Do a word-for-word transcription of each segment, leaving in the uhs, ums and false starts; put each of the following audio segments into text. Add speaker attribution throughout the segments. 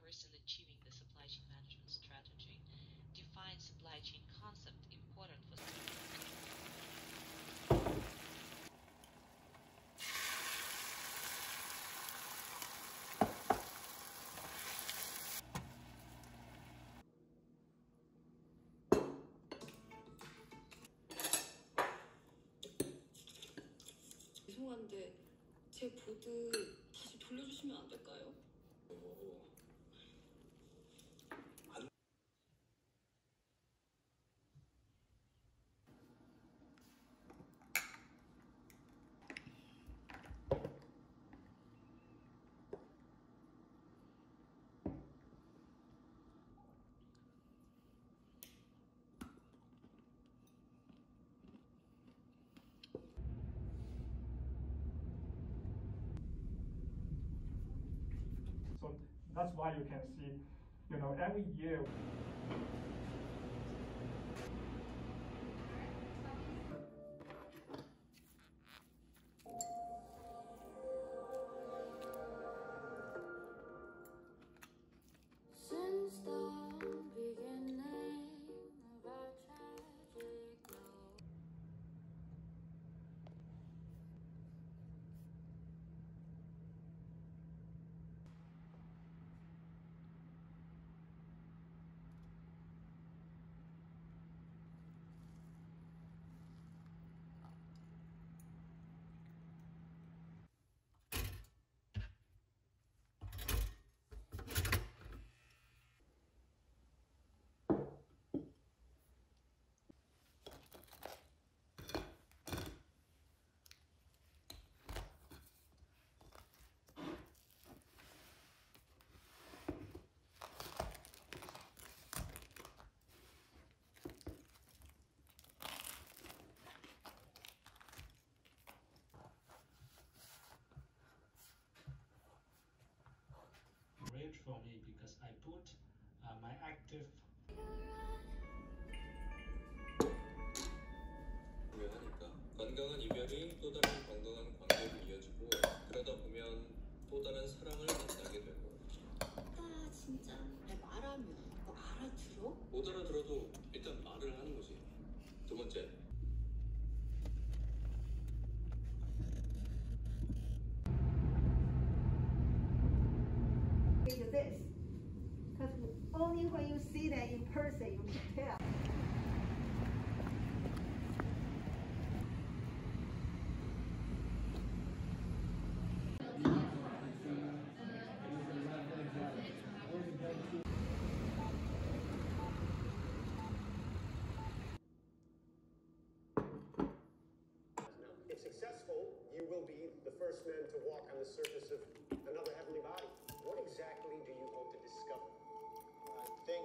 Speaker 1: first in achieving the supply chain management strategy, define supply chain concept important for
Speaker 2: 죄송한데 제 보드 다시 돌려주시면 안 될까요?
Speaker 3: So that's why you can see, you know, every year.
Speaker 2: Since the beginning of our tragic love.
Speaker 4: Great for me because I put uh, my active
Speaker 5: 중요하니까 건강한 이별이 또 다른 건강한 관계로 이어지고 그러다 보면 또 다른 사랑을 만나게 되고.
Speaker 2: 아 진짜 말하면 너 알아들어?
Speaker 5: 못 알아들어도 일단 말을 하는 거지. 두 번째,
Speaker 6: this, because only when you see that in person you can tell.
Speaker 7: If successful, you will be the first man to walk on the surface of another heavenly body. What exactly do you hope to discover? I think...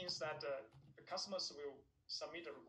Speaker 8: means that uh, the customers will submit a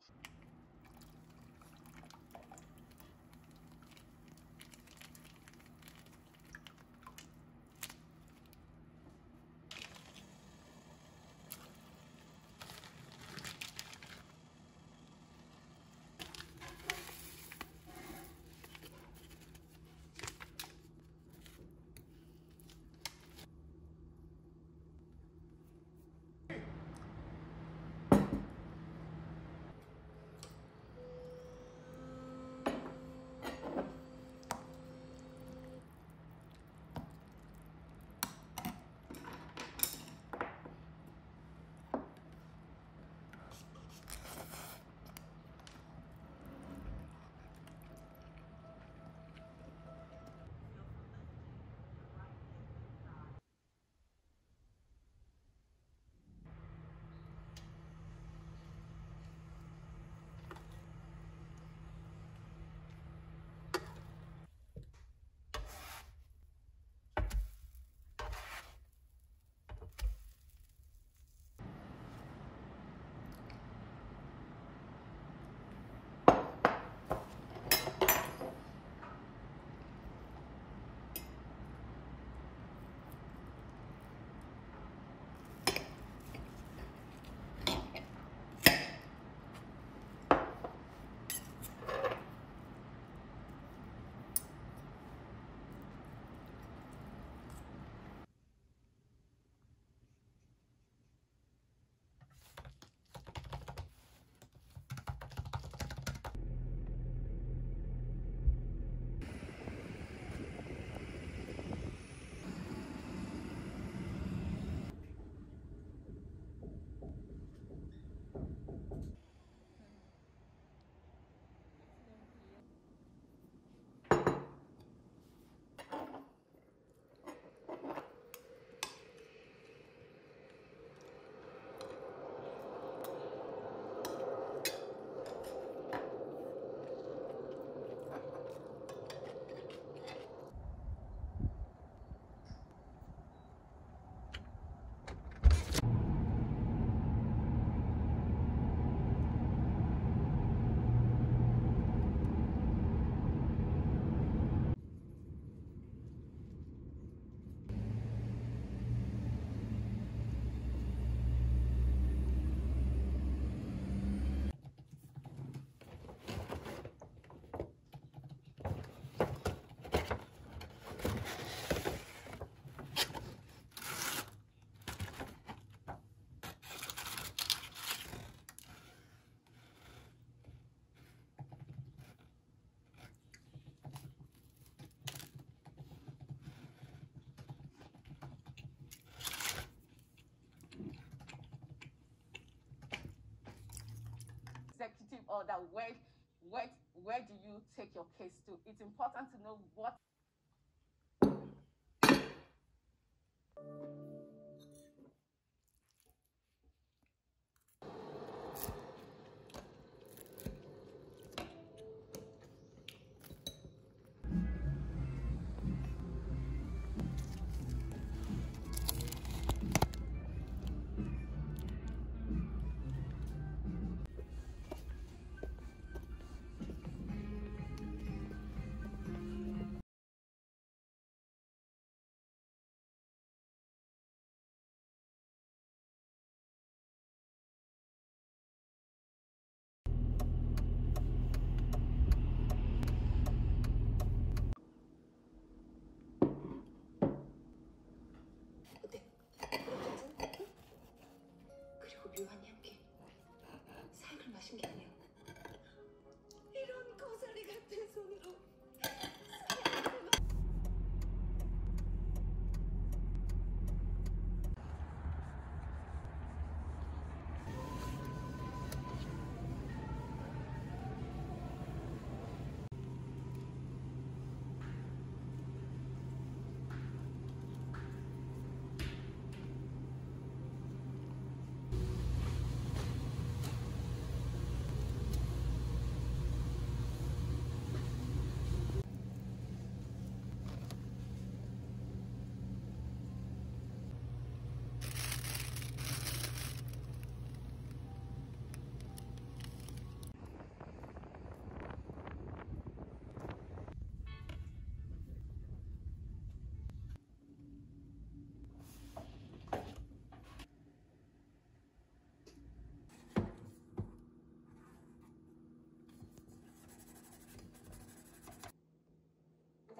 Speaker 9: executive order, where, where, where do you take your case to? It's important to know what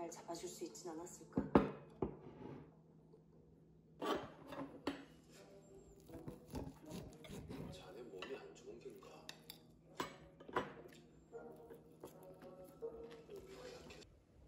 Speaker 2: 날 잡아줄 수 있진 않았을까?
Speaker 5: 자네 몸이 안 좋은 겐가? 몸이 약해.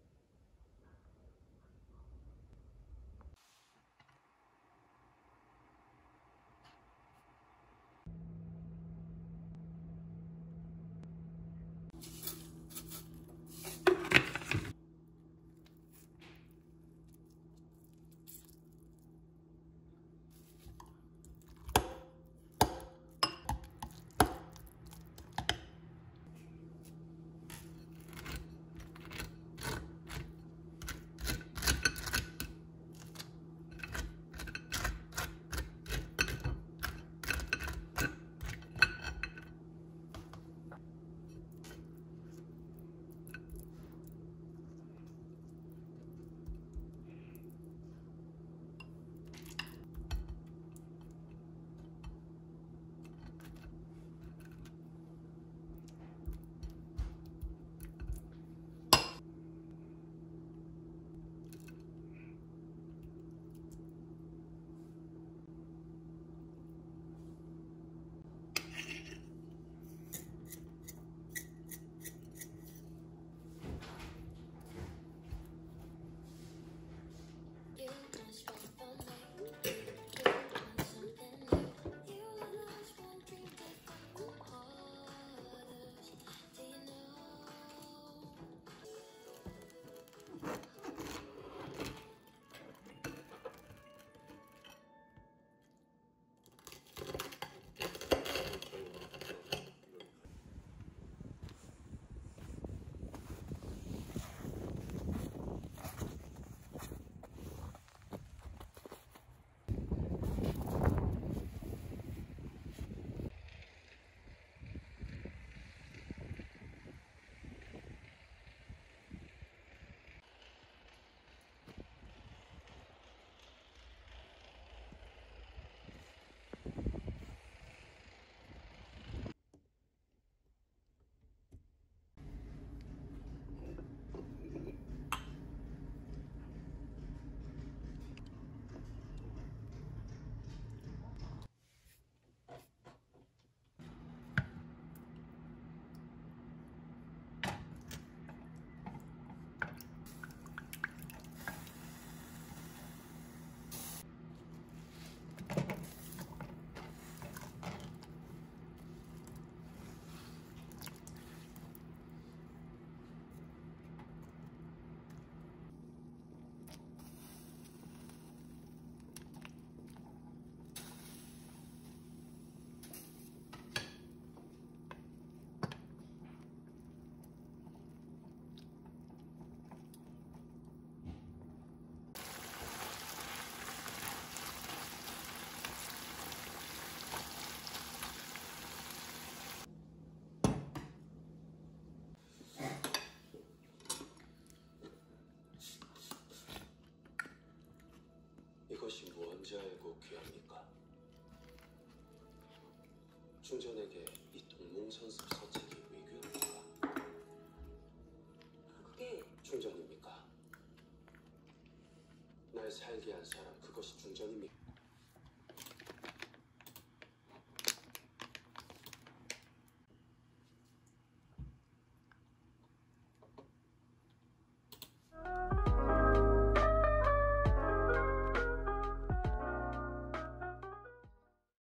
Speaker 5: 이것이 무언지 알고 귀합니까? 충전에게 이 동몽선습 서책이 위귀합니까?
Speaker 2: 그게
Speaker 5: 충전입니까? 날 살게 한 사람, 그것이 충전입니까?